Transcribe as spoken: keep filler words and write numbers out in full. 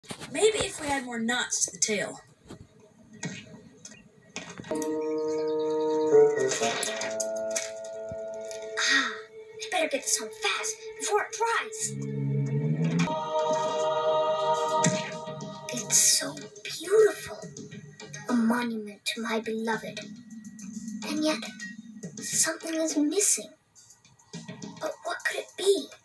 Maybe if we add more knots to the tail. Ah, I better get this home fast before it dries. It's so beautiful. A monument to my beloved. And yet, something is missing. But what could it be?